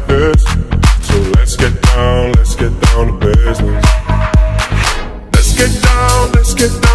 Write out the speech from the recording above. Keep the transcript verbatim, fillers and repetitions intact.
like this. So let's get down, let's get down to business. Let's get down, let's get down.